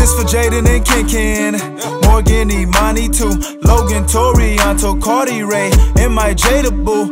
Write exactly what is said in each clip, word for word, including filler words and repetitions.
This for Jaden and Ken Ken, Morgan, Imani too, Logan, Torianto, Cardi, Ray, and my Jada boo.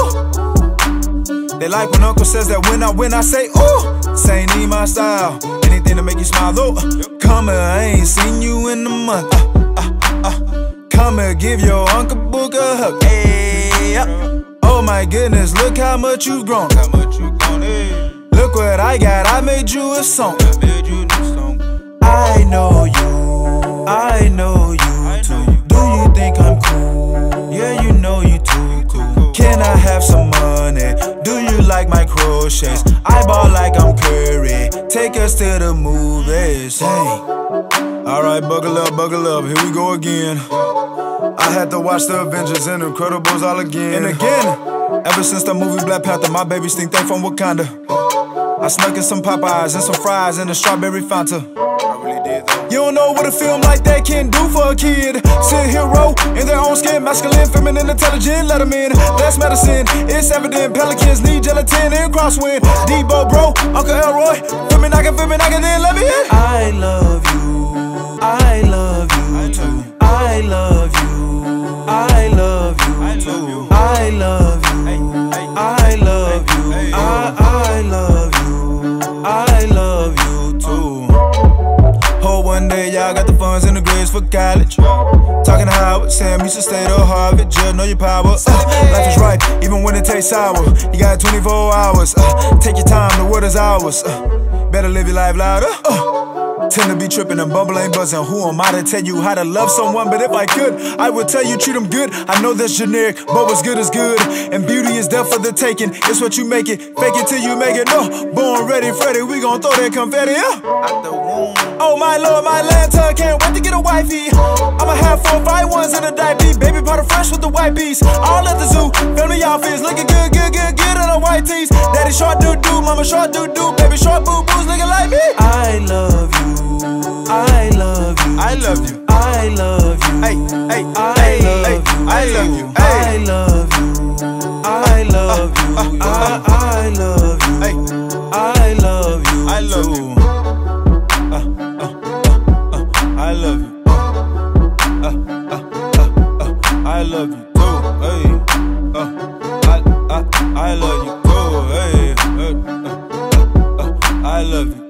Ooh. They like when Uncle says that when I win I say ooh. Say need my style, anything to make you smile. Though, come here, I ain't seen you in a month. Uh, uh, uh. Come here, give your Uncle Book a hug. Hey, uh. Oh my goodness, look how much you've grown. How much you grown, hey. Look what I got, I made you a song. I made you a new song. I know you, I know you too. Do you think I'm cool? Yeah, you know you too cool. Can I have some money? Do you like my crochets? I ball like I'm Curry. Take us to the movies, hey. Alright, buckle up, buckle up, here we go again. I had to watch the Avengers and Incredibles all again and again. Ever since the movie Black Panther, my babies think they from Wakanda. I snuck in some Popeyes and some fries and a strawberry Fanta. I really did though. You don't know what a film like that can do for a kid. Sit hero in their own skin, masculine, feminine, intelligent, let them in. That's medicine, it's evident. Pelicans need gelatin and crosswind. Debo, bro, Uncle Elroy, feel me knockin', feel me knockin', then let me in. I love you, I love you too. I love you, I love you too. I love you, I love you, I, I love you, I love you too. Hope one day y'all got the funds and the grades for college. Talking to Howard, Sam used to stay to Harvard. Just know your power, uh, life is right, even when it tastes sour. You got twenty-four hours, uh, take your time, the word is ours. uh, Better live your life louder, uh. Tend to be tripping and bubble ain't buzzing. Who am I to tell you how to love someone? But if I could, I would tell you treat them good. I know that's generic, but what's good is good. And beauty is there for the taking. It's what you make it, fake it till you make it. No, born ready, Freddy, we gon' throw that confetti, yeah. Out the womb. Oh my lord, my lantern, can't wait to get a wifey. I'ma have four, five ones in a diaper. Baby powder fresh with the white beast. All at the zoo, family outfits, looking good, good, good, good in the white tees. Daddy short doo doo, mama short doo doo, baby short boo boos looking like me. I love you. I love you. I love you. I love you. Hey, hey, I love you. I love you. I love you. I love you. I love you. Hey, I love you. I love you. Uh, uh, uh, uh, I love you. Uh, uh, uh, uh, I love you too. Hey, uh, I, I, I love you too. Hey, uh, uh, uh, uh, I love you.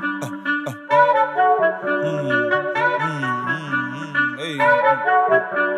Mm, mm, mm, mm, hey.